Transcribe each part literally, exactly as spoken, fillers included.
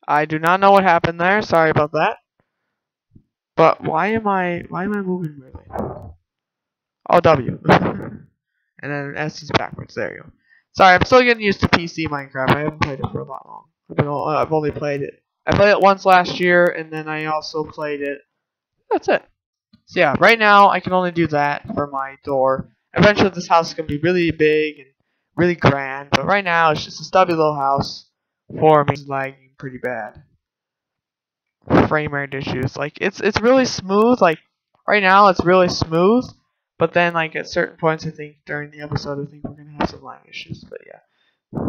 I do not know what happened there. Sorry about that. But why am I why am I moving really? Oh, W. And then S is backwards. There you go. Sorry, I'm still getting used to P C Minecraft. I haven't played it for a lot long. I've, been, I've only played it. I played it once last year, and then I also played it. That's it. So yeah, right now I can only do that for my door. Eventually this house is going to be really big and really grand, but right now it's just a stubby little house for me. It's lagging pretty bad. Frame rate issues. Like, it's it's really smooth. Like, right now it's really smooth, but then like at certain points I think during the episode I think we're going to have some lag issues, but yeah.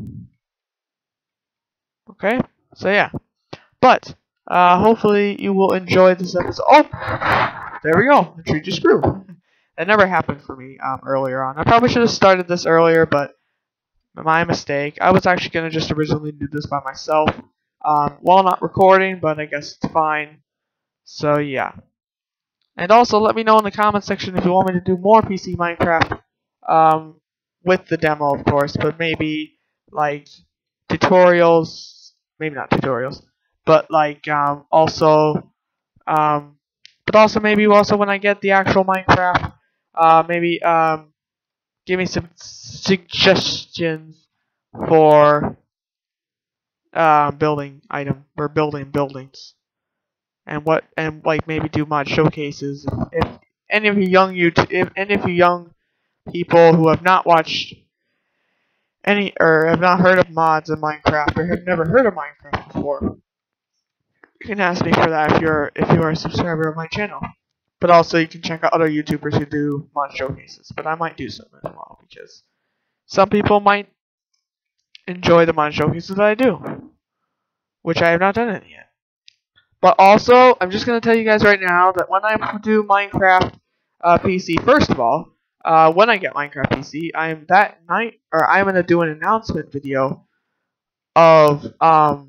Okay, so yeah. But, uh, hopefully you will enjoy this episode. Oh! There we go. The tree just grew. That never happened for me um, earlier on. I probably should have started this earlier, but my mistake. I was actually going to just originally do this by myself um, while not recording, but I guess it's fine. So, yeah. And also, let me know in the comment section if you want me to do more P C Minecraft um, with the demo, of course, but maybe, like, tutorials. Maybe not tutorials, but, like, um, also... Um, but also maybe also when I get the actual Minecraft, uh, maybe um, give me some suggestions for uh, building item or building buildings, and what and like maybe do mod showcases. If, if any of you young YouTube, if any of you young people who have not watched any or have not heard of mods in Minecraft or have never heard of Minecraft before, you can ask me for that if you're if you are a subscriber of my channel. But also you can check out other YouTubers who do mod showcases. But I might do some as well because some people might enjoy the mod showcases that I do, which I have not done any yet. But also, I'm just gonna tell you guys right now that when I do Minecraft uh, P C, first of all, uh, when I get Minecraft P C, I am that night or I'm gonna do an announcement video of um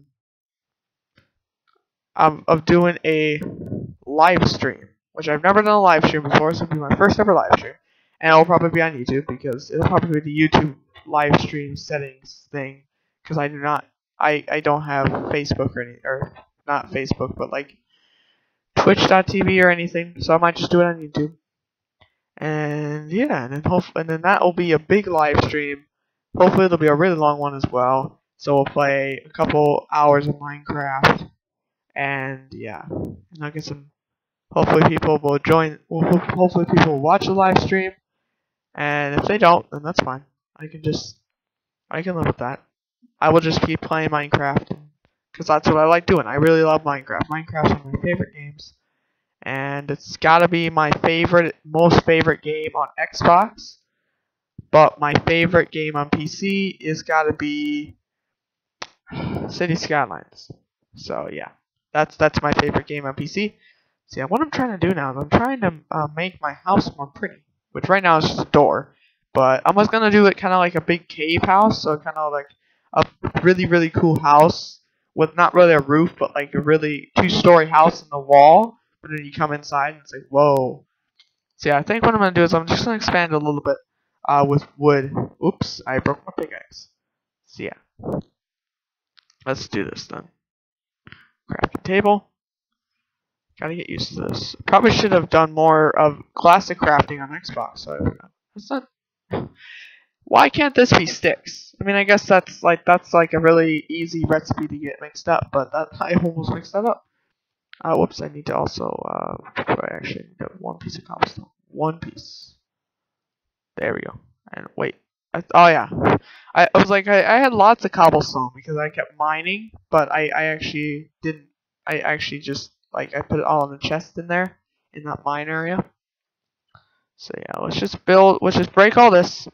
of, of doing a live stream, which I've never done a live stream before, so it'll be my first ever live stream. And it'll probably be on YouTube because it'll probably be the YouTube live stream settings thing because I do not, I, I don't have Facebook or any, or not Facebook, but like Twitch dot T V or anything, so I might just do it on YouTube. And yeah, and then hopefully, and then that will be a big live stream. Hopefully it'll be a really long one as well. So we'll play a couple hours of Minecraft, and yeah, and I'll get some. Hopefully people will join. Hopefully people will watch the live stream, and if they don't, then that's fine. I can just, I can live with that. I will just keep playing Minecraft because that's what I like doing. I really love Minecraft. Minecraft's one of my favorite games, and it's gotta be my favorite, most favorite game on Xbox. But my favorite game on P C is gotta be City Skylines. So yeah, that's that's my favorite game on P C. So yeah, what I'm trying to do now is I'm trying to uh, make my house more pretty, which right now is just a door. But I was gonna do it kind of like a big cave house, so kind of like a really really cool house with not really a roof, but like a really two-story house in the wall. But then you come inside and it's like whoa. So yeah, I think what I'm gonna do is I'm just gonna expand a little bit uh, with wood. Oops, I broke my pickaxe. So yeah, let's do this then. Crafting table. Gotta get used to this. Probably should have done more of classic crafting on Xbox. So that's not. Why can't this be sticks? I mean, I guess that's like that's like a really easy recipe to get mixed up, but that I almost mixed that up. Uh, whoops! I need to also. Uh, I actually need to have one piece of cobblestone. One piece. There we go. And wait. I, oh yeah. I, I was like I, I had lots of cobblestone because I kept mining, but I I actually didn't. I actually just. Like, I put it all in the chest in there, in that mine area. So, yeah, let's just build, let's just break all this.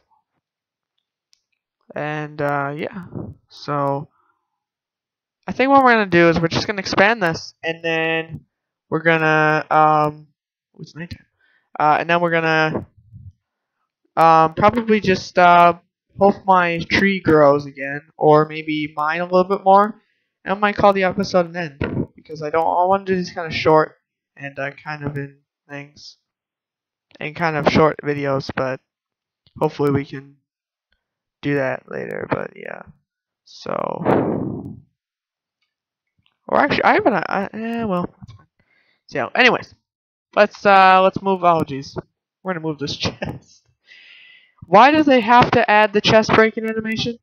And, uh, yeah. So, I think what we're going to do is we're just going to expand this, and then we're going to, um, it's nighttime. Uh, and then we're going to, um, probably just, uh, hope my tree grows again, or maybe mine a little bit more. And I might call the episode an end. Because I don't, I want to do these kind of short and uh, kind of in things and kind of short videos, but hopefully we can do that later. But yeah, so Or actually, I haven't. I, eh, well, that's fine. So, anyways, let's uh, let's move. Oh, jeez, we're gonna move this chest. Why do they have to add the chest breaking animation?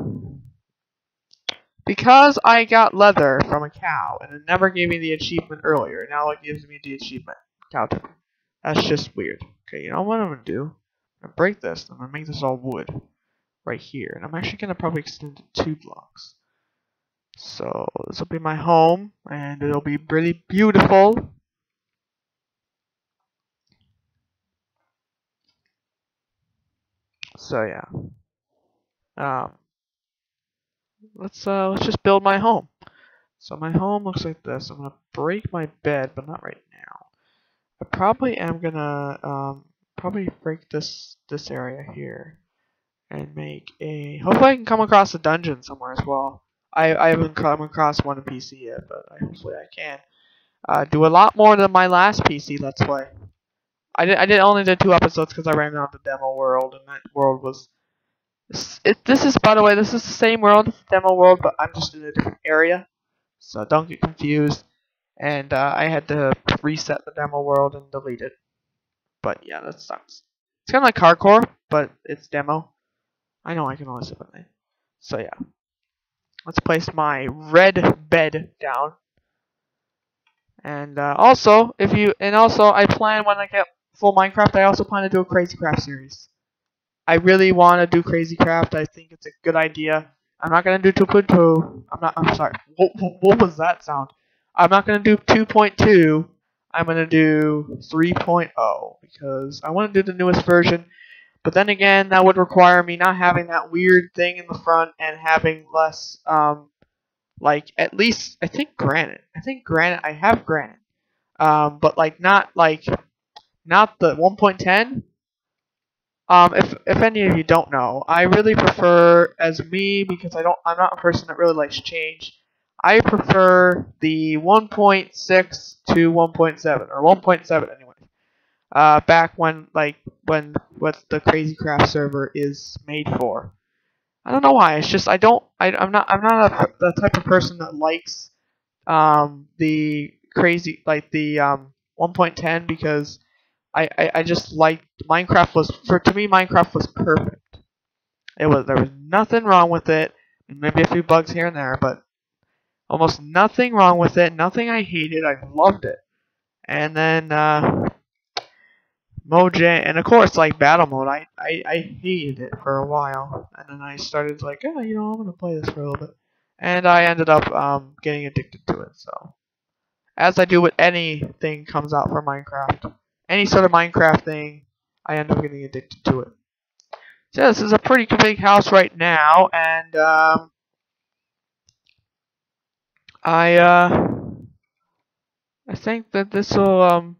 Because I got leather from a cow, and it never gave me the achievement earlier. Now it gives me the achievement. Cow timber. That's just weird. Okay, you know what I'm gonna do? I'm gonna break this. I'm gonna make this all wood right here, and I'm actually gonna probably extend it two blocks. So this will be my home, and it'll be really beautiful. So yeah, um, let's uh, let's just build my home. So my home looks like this. I'm gonna break my bed, but not right now. I probably am gonna um, probably break this this area here and make a. Hopefully, I can come across a dungeon somewhere as well. I I haven't come across one in P C yet, but I, hopefully I can. Uh, do a lot more than my last P C Let's Play. I did I did only did two episodes because I ran out of the demo world, and that world was. It, this is, by the way, this is the same world, it's the demo world, but I'm just in a different area, so don't get confused. And uh, I had to reset the demo world and delete it. But yeah, that sucks. It's kind of like hardcore, but it's demo. I know I can only say one thing. So yeah, let's place my red bed down. And uh, also, if you and also I plan when I get full Minecraft, I also plan to do a Crazy Craft series. I really want to do Crazy Craft. I think it's a good idea. I'm not gonna do two point two. I'm not. I'm sorry. What, what was that sound? I'm not gonna do two point two. I'm gonna do three point oh because I want to do the newest version. But then again, that would require me not having that weird thing in the front and having less, um, like at least I think granite. I think granite. I have granite. Um, but like not like not the one point ten. Um, if if any of you don't know, I really prefer as me because I don't I'm not a person that really likes change. I prefer the one point six to one point seven or one point seven anyway. Uh, back when like when what the Crazy Craft server is made for. I don't know why. It's just I don't I I'm not I'm not a, the type of person that likes um the crazy like the um one point ten because I, I, I just liked Minecraft was for to me Minecraft was perfect. It was there was nothing wrong with it. Maybe a few bugs here and there, but almost nothing wrong with it. Nothing I hated. I loved it. And then uh, Mojang, and of course like battle mode. I, I I hated it for a while, and then I started like, oh, you know, I'm gonna play this for a little bit, and I ended up um getting addicted to it. So as I do with anything comes out for Minecraft. Any sort of Minecraft thing, I end up getting addicted to it. So this is a pretty big house right now, and um, I uh, I think that this will um,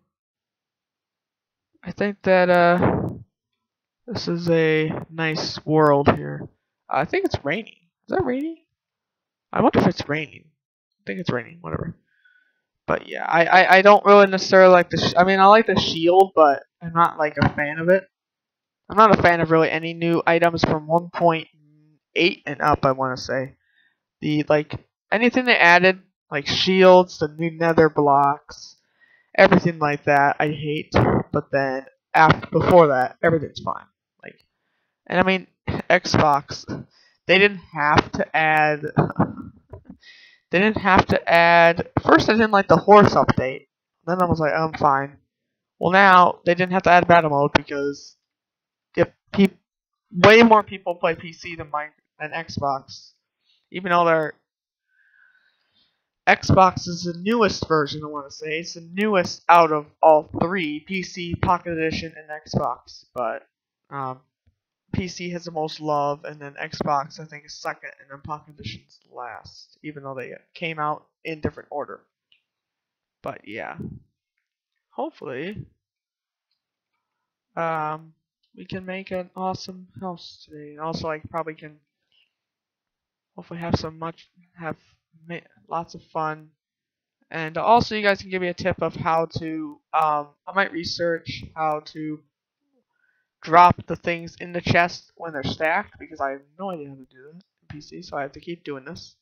I think that uh, this is a nice world here. I think it's raining. Is that raining? I wonder if it's raining. I think it's raining. Whatever. But yeah, I I, I don't really necessarily like the. Sh I mean, I like the shield, but I'm not like a fan of it. I'm not a fan of really any new items from one point eight and up, I want to say. The, like, anything they added, like shields, the new nether blocks, everything like that, I hate. But then, after, before that, everything's fine. Like, and I mean, Xbox, they didn't have to add, they didn't have to add, first I didn't like the horse update. Then I was like, I'm fine. Well, now, they didn't have to add battle mode because if pe way more people play P C than my than Xbox. Even though they're Xbox is the newest version, I want to say it's the newest out of all three: P C, Pocket Edition, and Xbox. But um, P C has the most love, and then Xbox I think is second, and then Pocket Edition's last. Even though they came out in different order. But yeah, hopefully, um, we can make an awesome house today, and also I probably can. Hopefully have some much have lots of fun, and also you guys can give me a tip of how to. Um, I might research how to drop the things in the chest when they're stacked because I have no idea how to do that in P C, so I have to keep doing this.